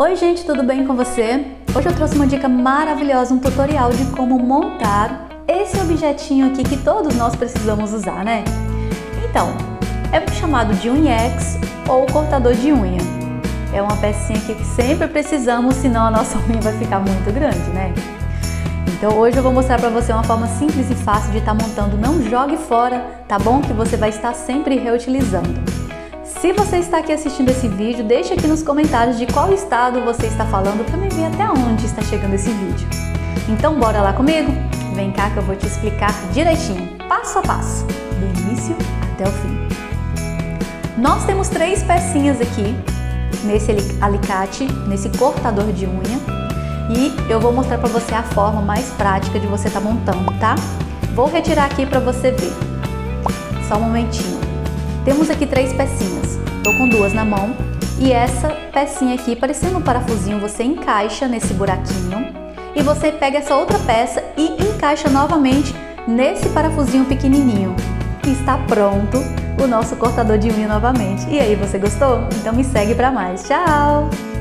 Oi gente, tudo bem com você? Hoje eu trouxe uma dica maravilhosa, um tutorial de como montar esse objetinho aqui que todos nós precisamos usar, né? Então, é chamado de unhex ou cortador de unha. É uma pecinha aqui que sempre precisamos, senão a nossa unha vai ficar muito grande, né? Então hoje eu vou mostrar para você uma forma simples e fácil de estar montando. Não jogue fora, tá bom? Que você vai estar sempre reutilizando. Se você está aqui assistindo esse vídeo, deixe aqui nos comentários de qual estado você está falando para me ver até onde está chegando esse vídeo. Então bora lá comigo? Vem cá que eu vou te explicar direitinho, passo a passo, do início até o fim. Nós temos 3 pecinhas aqui, nesse alicate, nesse cortador de unha, e eu vou mostrar para você a forma mais prática de você estar montando, tá? Vou retirar aqui para você ver, só um momentinho. Temos aqui 3 pecinhas, tô com 2 na mão e essa pecinha aqui, parecendo um parafusinho, você encaixa nesse buraquinho e você pega essa outra peça e encaixa novamente nesse parafusinho pequenininho. E está pronto o nosso cortador de unha novamente. E aí, você gostou? Então me segue para mais. Tchau!